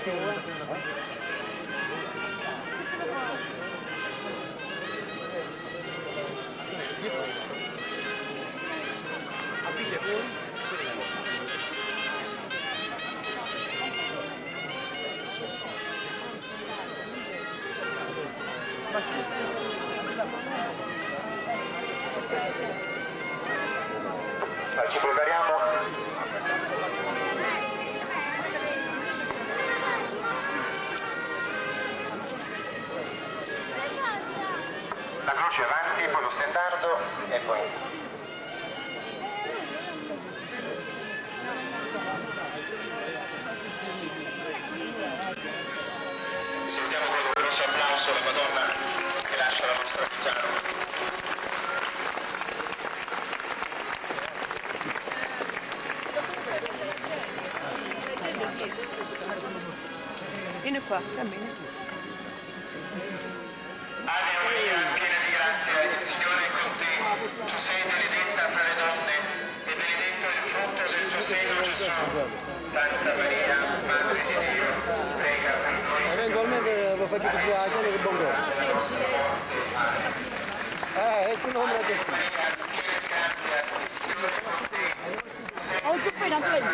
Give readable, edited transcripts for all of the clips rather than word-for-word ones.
Ci prepariamo. La croce avanti, poi lo stendardo e poi. Salutiamo con un grosso applauso la Madonna che lascia la nostra Luciano. Vieni qua, cammina. Ave Maria, piena di grazia, il Signore è con te. Tu sei benedetta fra le donne e benedetto il frutto del tuo seno, Gesù. Santa Maria, Madre di Dio, prega per noi. Eventualmente lo faccio più a quello che bongo. Se non Ave Maria, piena di grazia, il Signore è con te. Oh, tu poi non vedi?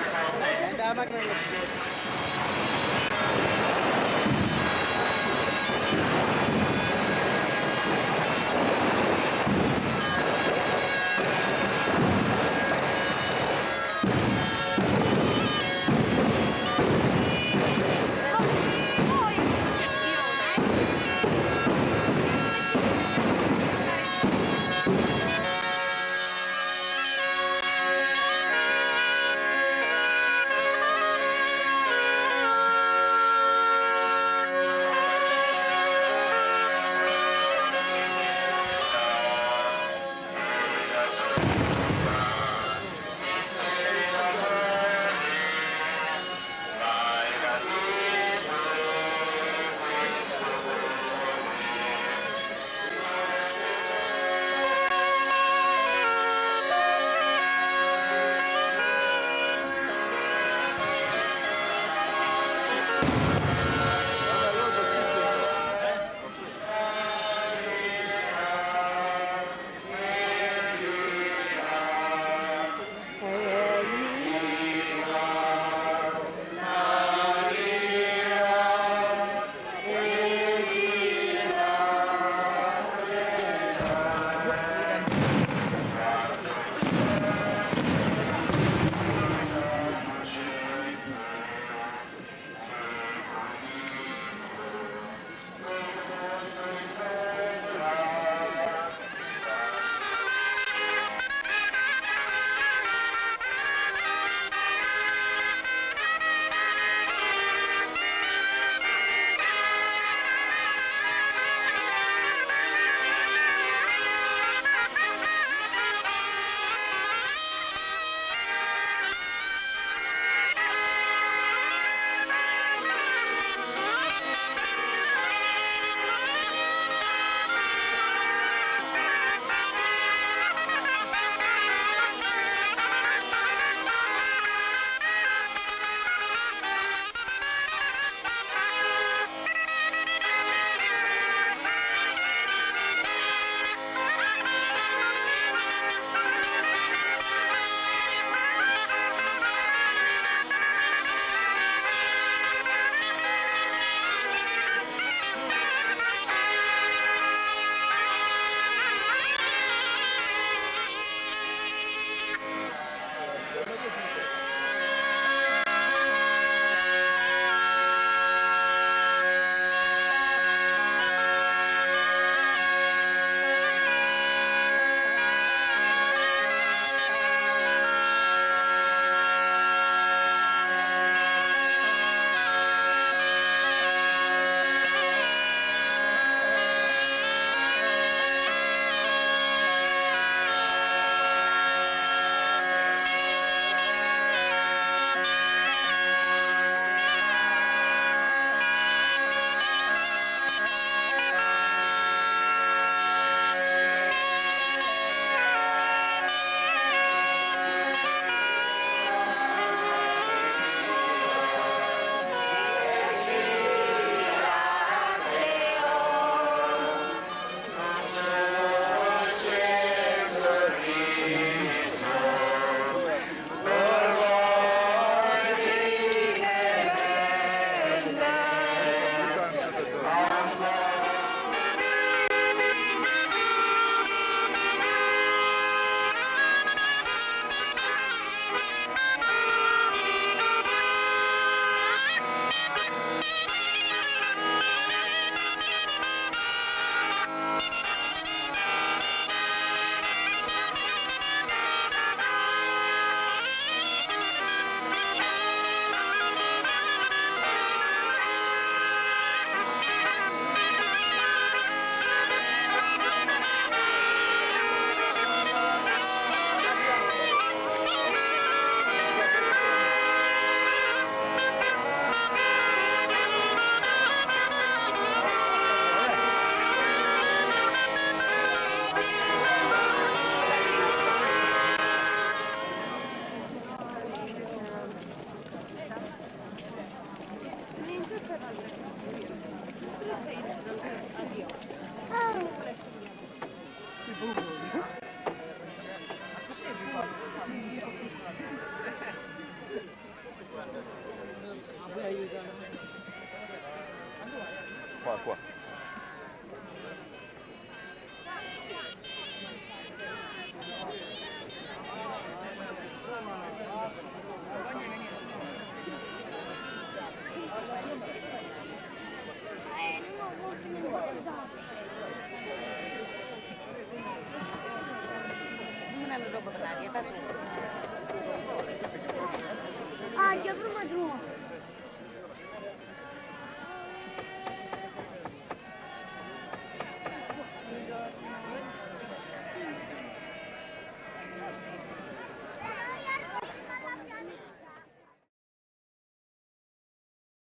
Qua. Non hanno roba per l'aria, fa su. Ah, già prima tu.